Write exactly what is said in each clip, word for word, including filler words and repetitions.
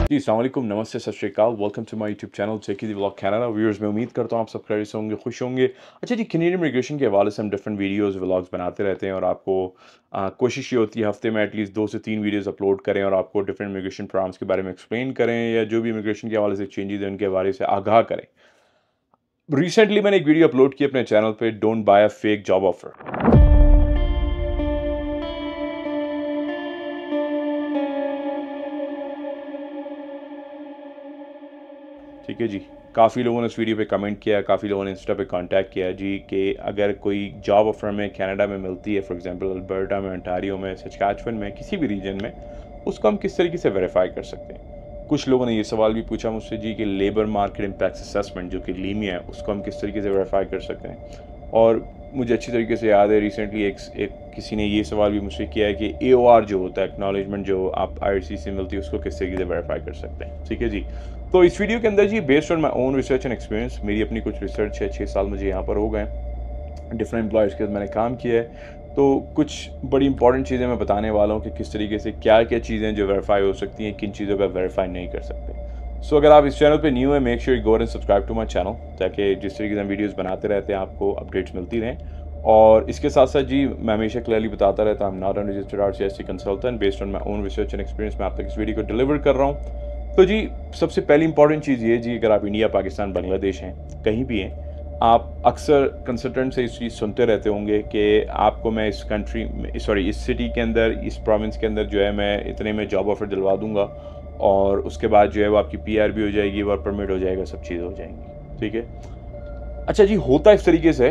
जी अस्सलाम वालेकुम, नमस्ते, Sat Shri Akal. Welcome to my YouTube channel check the vlog Canada. Viewers, मैं उम्मीद करता हूँ आप सब खैरियत से होंगे, खुश होंगे। अच्छा जी, कैनेडियन इमिग्रेशन के हवाले से हम डिफरेंट वीडियोस व्लॉग्स बनाते रहते हैं और आपको आ, कोशिश ये होती है हफ्ते में एटलीस्ट दो से तीन वीडियोस अपलोड करें और आपको डिफरेंट इमिग्रेशन प्रोग्राम्स के बारे में एक्सप्लेन करें या जो भी इमिग्रेशन के हवाले से चेंजेस हैं उनके बारे से आगाह करें। रिसेंटली मैंने एक वीडियो अपलोड की अपने चैनल पे, don't buy a fake job offer. ठीक है जी, काफ़ी लोगों ने उस वीडियो पे कमेंट किया, काफ़ी लोगों ने इंस्टा पे कांटेक्ट किया जी कि अगर कोई जॉब ऑफर में कनाडा में मिलती है, फॉर एग्जांपल अल्बर्टा में, ओंटारियो में, सस्कैचुअन में, किसी भी रीजन में, उसको हम किस तरीके से वेरीफाई कर सकते हैं। कुछ लोगों ने ये सवाल भी पूछा मुझसे जी कि लेबर मार्केट इम्पैक्ट असेसमेंट जो कि लीमिया है, उसको हम किस तरीके से वेरीफाई कर सकते हैं। और मुझे अच्छी तरीके से याद है रिसेंटली एक, एक किसी ने ये सवाल भी मुझसे किया है कि ए ओ आर जो होता है, एक्नॉलेजमेंट जो आप आई आर सी से मिलती है, उसको किस तरीके से वेरीफाई कर सकते हैं। ठीक है जी, तो इस वीडियो के अंदर जी based on my own research and experience, मेरी अपनी कुछ रिसर्च है, छः साल मुझे यहाँ पर हो गए, डिफरेंट एम्प्लॉयर्स के साथ मैंने काम किया है, तो कुछ बड़ी इंपॉर्टेंट चीज़ें मैं बताने वाला हूँ कि किस तरीके से क्या क्या चीज़ें जो वेरीफाई हो सकती हैं, किन चीज़ों का वेरीफाई नहीं कर सकते। सो so, अगर आप इस चैनल पे न्यू है, make sure you go and subscribe to my channel, ताकि जिस तरीके से हम वीडियोज़ बनाते रहते हैं आपको अपडेट्स मिलती रहें। और इसके साथ साथ जी मैं हमेशा क्लियरली बताता रहता हूँ, not an registered R C S C consultant, based on my own research and experience मैं आप तक इस वीडियो को डिलीवर कर रहा हूँ। तो जी सबसे पहली इंपॉर्टेंट चीज़ ये जी, अगर आप इंडिया, पाकिस्तान, बांग्लादेश हैं, कहीं भी हैं, आप अक्सर कंसल्टेंट से इस चीज़ सुनते रहते होंगे कि आपको मैं इस कंट्री में, सॉरी इस सिटी के अंदर, इस प्रोविंस के अंदर जो है मैं इतने में जॉब ऑफर दिलवा दूंगा और उसके बाद जो है वो आपकी पी आर भी हो जाएगी, वर्क परमिट हो जाएगा, सब चीज़ हो जाएंगी। ठीक है, अच्छा जी, होता इस तरीके से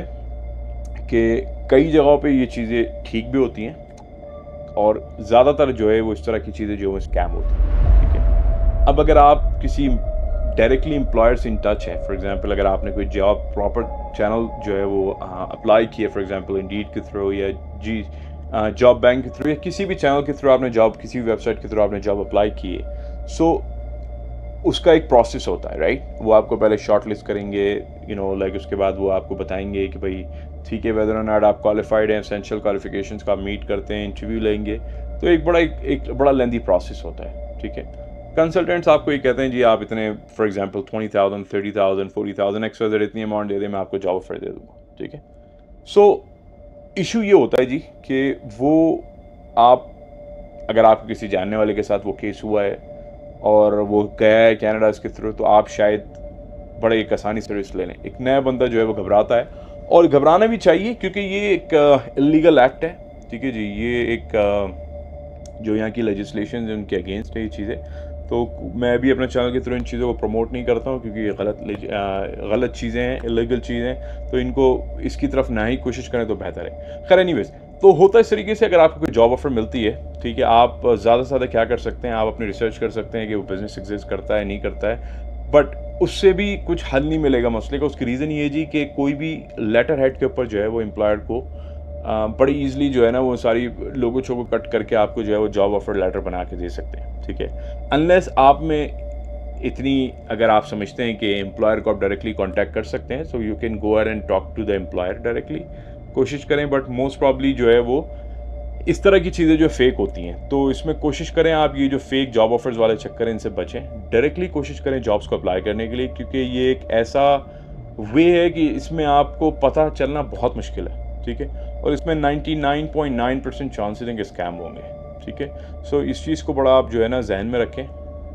कि कई जगहों पे ये चीज़ें ठीक भी होती हैं और ज़्यादातर जो है वो इस तरह की चीज़ें जो है स्कैम होती हैं। ठीक है, अब अगर आप किसी डायरेक्टली एम्प्लॉयर से इन टच है, फॉर एग्जांपल अगर आपने कोई जॉब प्रॉपर चैनल जो है वो अप्लाई किया, फॉर एग्जांपल इंडीड के थ्रू या जी जॉब बैंक के थ्रू या किसी भी चैनल के थ्रू आपने जॉब, किसी भी वेबसाइट के थ्रू आपने जॉब अप्लाई की है, सो उसका एक प्रोसेस होता है, राइट। वो आपको पहले शॉर्ट लिस्ट करेंगे, यू नो लाइक, उसके बाद वो आपको बताएंगे कि भाई ठीक है, वेदर और नॉट आप क्वालिफाइड हैं, एसेंशियल क्वालिफिकेशंस का आप मीट करते हैं, इंटरव्यू लेंगे, तो एक बड़ा एक, एक बड़ा लेंदी प्रोसेस होता है। ठीक है, कंसल्टेंट्स आपको ये कहते हैं जी आप इतने, for example twenty thousand, thirty thousand, forty thousand extra इतनी अमाउंट दे दे, मैं आपको जॉब ऑफर दे दूँगा। ठीक है, सो इशू ये होता है जी कि वो आप, अगर आपके किसी जानने वाले के साथ वो केस हुआ है और वो गया है कनाडा इसके थ्रू, तो आप शायद बड़े एक आसानी से रिस्क ले लें। एक नया बंदा जो है वो घबराता है और घबराना भी चाहिए, क्योंकि ये एक इलीगल एक्ट है। ठीक है जी, ये एक जो यहाँ की लेजिस्लेशन है उनके अगेंस्ट है ये चीज़ें, तो मैं भी अपने चैनल के थ्रू इन चीज़ों को प्रमोट नहीं करता हूँ, क्योंकि ये गलत गलत चीज़ें हैं, इलीगल चीज़ें, तो इनको इसकी तरफ ना ही कोशिश करें तो बेहतर है। खैर एनीवेज, तो होता है इस तरीके से, अगर आपको कोई जॉब ऑफर मिलती है, ठीक है, आप ज़्यादा से ज़्यादा क्या कर सकते हैं, आप अपनी रिसर्च कर सकते हैं कि वो बिज़नेस एग्जिस्ट करता है नहीं करता है, बट उससे भी कुछ हल नहीं मिलेगा मसले का। उसकी रीज़न ये जी कि कोई भी लेटर हेड के ऊपर जो है वो एम्प्लॉयर को बड़ी ईजिली जो है ना वो सारी लोगों छो कट करके आपको जो है वो जॉब ऑफर लेटर बना के दे सकते हैं। ठीक है, अनलेस आप में इतनी, अगर आप समझते हैं कि एम्प्लॉयर को आप डायरेक्टली कॉन्टैक्ट कर सकते हैं, so you can go ahead and talk to the employer directly, कोशिश करें, बट मोस्ट प्रॉब्ली जो है वो इस तरह की चीज़ें जो फेक होती हैं, तो इसमें कोशिश करें आप ये जो फेक जॉब ऑफर्स वाले चक्कर हैं इनसे बचें, डायरेक्टली कोशिश करें जॉब्स को अप्लाई करने के लिए, क्योंकि ये एक ऐसा वे है कि इसमें आपको पता चलना बहुत मुश्किल है। ठीक है, और इसमें ninety nine point nine percent chances हैं कि स्कैम होंगे। ठीक है, सो इस चीज़ को बड़ा आप जो है ना जहन में रखें।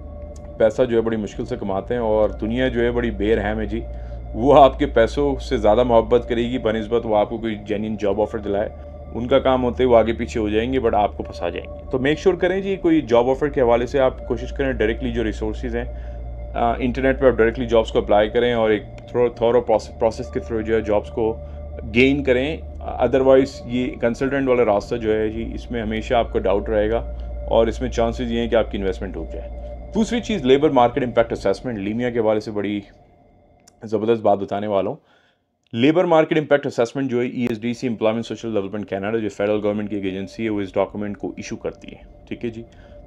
पैसा जो है बड़ी मुश्किल से कमाते हैं और दुनिया जो है बड़ी बेरहम है जी, वो आपके पैसों से ज़्यादा मोहब्बत करेगी बनिस्बत वो आपको कोई जेन्युइन जॉब ऑफर दिलाए। उनका काम होते हैं वो आगे पीछे हो जाएंगे, बट आपको फंसा जाएंगे। तो मेक श्योर करें जी, कोई जॉब ऑफर के हवाले से आप कोशिश करें डायरेक्टली जो रिसोर्सेज हैं इंटरनेट पे आप डायरेक्टली जॉब्स को अप्लाई करें और एक थोरो प्रोसेस के थ्रू जो है जॉब्स को गेन करें। अदरवाइज़ ये कंसल्टेंट वाला रास्ता जो है जी, इसमें हमेशा आपको डाउट रहेगा और इसमें चांसेस ये हैं कि आपकी इन्वेस्टमेंट डूब जाए। दूसरी चीज़, labour market impact assessment, LMIA के हवाले से बड़ी ज़बरदस्त बात बताने वाला हूँ। लेबर मार्केट इम्पैक्ट असेसमेंट जो है E S D C, employment social development Canada, जो फेडरल गवर्नमेंट की एक एजेंसी है, वो इस डॉक्यूमेंट को इशू करती है। ठीक है जी,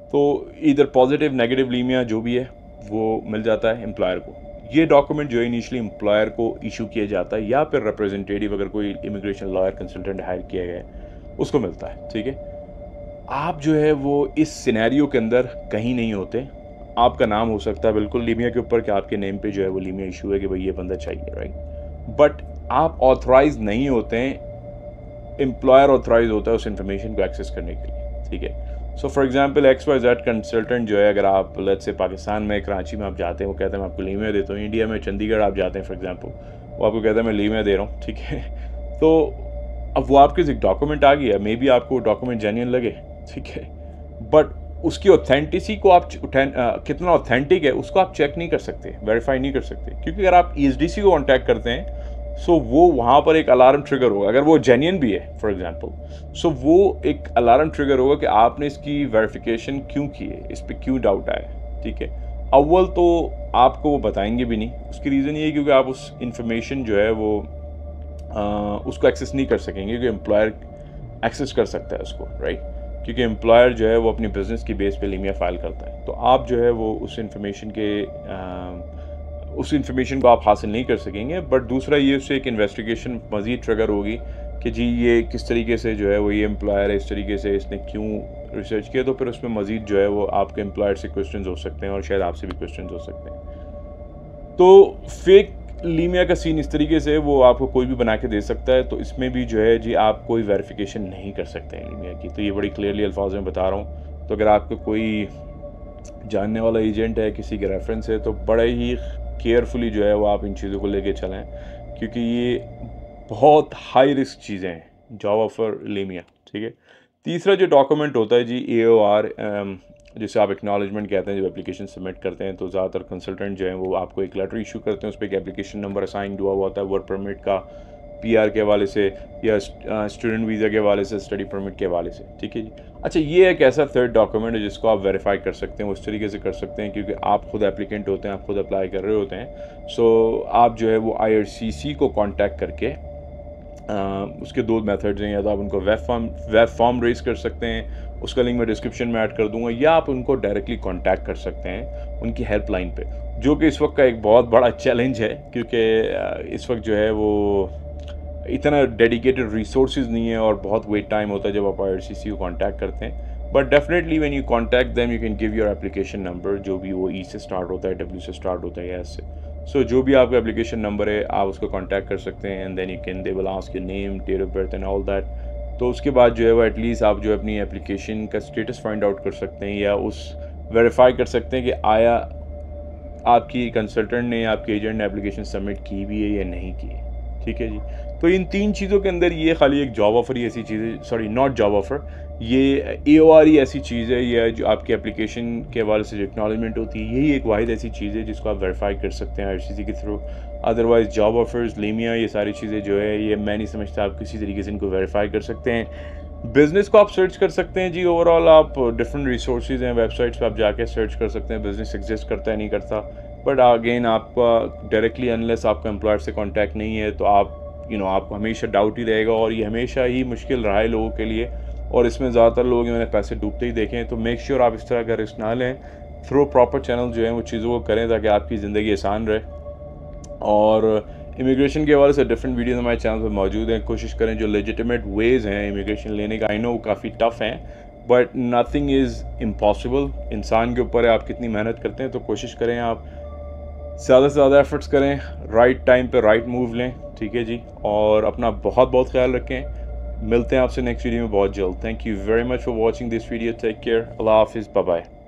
तो इधर पॉजिटिव नेगेटिव लीमिया जो भी है वो मिल जाता है एम्प्लॉयर को। ये डॉक्यूमेंट जो है इनिशियली एम्प्लॉयर को इशू किया जाता है या फिर रिप्रेजेंटेटिव, अगर कोई इमिग्रेशन लॉयर कंसल्टेंट हायर किया गया है, उसको मिलता है। ठीक है, आप जो है वो इस सिनेरियो के अंदर कहीं नहीं होते, आपका नाम हो सकता है बिल्कुल लीमिया के ऊपर कि आपके नेम पे जो है वो लीमिया इशू है कि भाई ये बंदा चाहिए, राइट। बट आप ऑथराइज नहीं होते हैं, एम्प्लॉयर ऑथराइज होता है उस इंफॉर्मेशन को एक्सेस करने के लिए, ठीक है। So for example X Y Z consultant जो है, अगर आप लेट्स से पाकिस्तान में कराची में आप जाते हैं, वो कहते हैं मैं आपको लीमिया देता हूँ। इंडिया में चंडीगढ़ आप जाते हैं फॉर एग्जांपल, वो आपको कहता है मैं लीमिया दे रहा हूँ, ठीक है। तो अब वो आपके एक डॉक्यूमेंट आ गया, मे बी आपको डॉक्यूमेंट जेन्युइन लगे, ठीक है, बट उसकी ऑथेंटिसी को आप आ, कितना ऑथेंटिक है उसको आप चेक नहीं कर सकते, वेरीफाई नहीं कर सकते, क्योंकि अगर आप ई एस डी सी को कॉन्टैक्ट करते हैं सो वो वहाँ पर एक अलार्म ट्रिगर होगा, अगर वो जेन्युइन भी है फॉर एग्जांपल, सो वो एक अलार्म ट्रिगर होगा कि आपने इसकी वेरिफिकेशन क्यों की है, इस पर क्यों डाउट आया, ठीक है। अव्वल तो आपको वो बताएंगे भी नहीं, उसकी रीज़न ये है क्योंकि आप उस इंफॉर्मेशन जो है वो आ, उसको एक्सेस नहीं कर सकेंगे, क्योंकि एम्प्लॉयर एक्सेस कर सकता है उसको, राइट, क्योंकि एम्प्लॉयर जो है वो अपनी बिजनेस की बेस पे लीमिया फाइल करता है। तो आप जो है वो उस इंफॉर्मेशन के आ, उस इंफॉर्मेशन को आप हासिल नहीं कर सकेंगे। बट दूसरा ये उससे एक इन्वेस्टिगेशन मज़ीद ट्रिगर होगी कि जी ये किस तरीके से जो है वो ये एम्प्लॉयर है, इस तरीके से इसने क्यों रिसर्च किया, तो फिर उसमें मज़ीद जो है वो आपके एम्प्लॉयर से क्वेश्चन हो सकते हैं और शायद आपसे भी क्वेश्चन हो सकते हैं। तो फेक लीमिया का सीन इस तरीके से वो आपको कोई भी बना के दे सकता है, तो इसमें भी जो है जी आप कोई वेरिफिकेशन नहीं कर सकते हैं लीमिया की। तो ये बड़ी क्लियरली अल्फाज में बता रहा हूँ। तो अगर आपको कोई जानने वाला एजेंट है, किसी के रेफरेंस है, तो बड़े ही केयरफुली जो है वो आप इन चीज़ों को लेके चलें, क्योंकि ये बहुत हाई रिस्क चीज़ें हैं जॉब ऑफर लीमिया, ठीक है। तीसरा जो डॉक्यूमेंट होता है जी ए ओ आर, जिसे आप एक्नॉलेजमेंट कहते हैं, जब एप्लीकेशन सबमिट करते हैं तो ज़्यादातर कंसल्टेंट जो है वो आपको एक लेटर इशू करते हैं, उस पर एक एप्लीकेशन नंबर असाइन हुआ हुआ होता है, वर्क परमिट का, पी आर के हवाले से या स्टूडेंट वीज़ा के हवाले से, स्टडी परमिट के हवाले से, ठीक है जी। अच्छा, ये एक ऐसा थर्ड डॉक्यूमेंट है जिसको आप वेरीफाई कर सकते हैं, उस तरीके से कर सकते हैं क्योंकि आप खुद एप्लीकेंट होते हैं, आप खुद अप्लाई कर रहे होते हैं। सो आप जो है वो आई आर सी सी को कॉन्टैक्ट करके आ, उसके दो मेथड्स हैं, या तो आप उनको web form web form raise कर सकते हैं, उसका लिंक मैं डिस्क्रिप्शन में ऐड कर दूंगा, या आप उनको डायरेक्टली कांटेक्ट कर सकते हैं उनकी हेल्पलाइन पे, जो कि इस वक्त का एक बहुत बड़ा चैलेंज है, क्योंकि इस वक्त जो है वो इतना डेडिकेटेड रिसोर्सेज नहीं है और बहुत वेट टाइम होता है जब आप आई आर सी सी को कांटेक्ट करते हैं। But definitely when you contact them you can give your application number, जो भी वो ई से स्टार्ट होता है, डब्ल्यू से स्टार्ट होता है या एस से। सो so, जो भी आपका एप्लीकेशन नंबर है आप उसको कांटेक्ट कर सकते हैं, and then you can they will ask your name, date of birth and all that. तो उसके बाद जो है वो एटलीस्ट आप जो अपनी एप्लीकेशन का स्टेटस फाइंड आउट कर सकते हैं, या उस वेरीफाई कर सकते हैं कि आया आपकी कंसल्टेंट ने, आपके एजेंट ने एप्लीकेशन सबमिट की भी है या नहीं की है, ठीक है जी। तो इन तीन चीज़ों के अंदर ये खाली एक जॉब ऑफर ही ऐसी चीज़ है, सॉरी नॉट जॉब ऑफर, ये ए ओ आर ही ऐसी चीज़ है, या जो आपकी एप्लीकेशन के हवाले से जो एक्नॉलेजमेंट होती है, यही एक वाहिद ऐसी चीज़ है जिसको आप वेरीफाई कर सकते हैं आई आर सी सी के through. Otherwise job offers, LMIA, ये सारी चीज़ें जो है ये मैं नहीं समझता आप किसी तरीके से इनको वेरीफाई कर सकते हैं। बिज़नेस को आप सर्च कर सकते हैं जी, ओवरऑल आप डिफरेंट रिसोर्सेज हैं, वेबसाइट्स पर आप जाके सर्च कर सकते हैं बिज़नेस एग्जिस्ट करता है नहीं करता। बट अगेन आपका डायरेक्टली अनलेस आपका एम्प्लॉयर से कॉन्टैक्ट नहीं है तो आप यू you नो know, आपको हमेशा डाउट ही रहेगा, और ये हमेशा ही मुश्किल रहा है लोगों के लिए, और इसमें ज़्यादातर लोग मैंने पैसे डूबते ही देखे हैं। तो मेक श्योर आप इस तरह का रिस्क ना लें, थ्रू प्रॉपर चैनल जो है वो चीज़ों को करें ताकि आपकी ज़िंदगी आसान रहे। और इमिग्रेशन के हवाले से डिफरेंट वीडियोस हमारे चैनल पर मौजूद हैं, कोशिश करें जो लेजिटिमेट वेज़ हैं इमिग्रेशन लेने का, आई नो काफ़ी टफ़ हैं बट नथिंग इज़ इम्पॉसिबल, इंसान के ऊपर है आप कितनी मेहनत करते हैं। तो कोशिश करें आप ज़्यादा से ज़्यादा एफर्ट्स करें, राइट टाइम पे राइट मूव लें, ठीक है जी, और अपना बहुत बहुत ख्याल रखें। मिलते हैं आपसे नेक्स्ट वीडियो में बहुत जल्द। Thank you very much for watching this video, take care, Allah हाफिज़, बाय बाय।